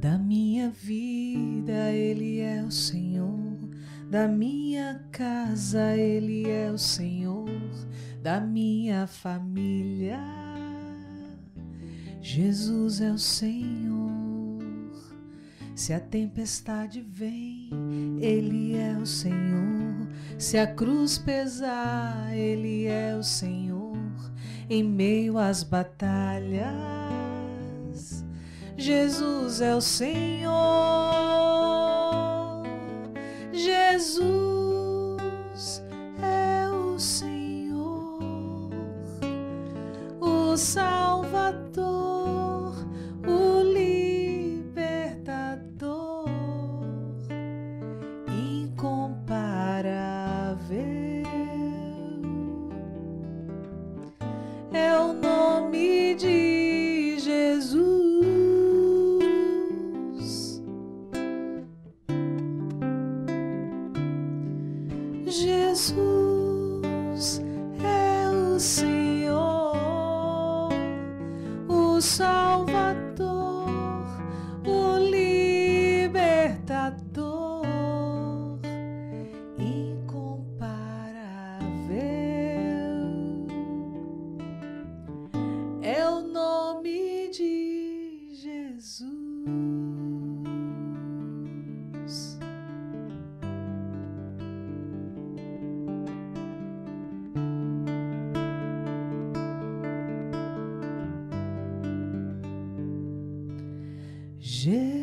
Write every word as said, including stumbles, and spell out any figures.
Da minha vida Ele é o Senhor, da minha casa Ele é o Senhor, da minha família Jesus é o Senhor. Se a tempestade vem, Ele é o Senhor. Se a cruz pesar, Ele é o Senhor. Em meio às batalhas, Jesus é o Senhor. Jesus é o Senhor, o Salvador, o Libertador, incomparável. É o nome de Jesus. Jesus é o Senhor, o Salvador, o Libertador, incomparável. É o nome de Jesus. Jesus.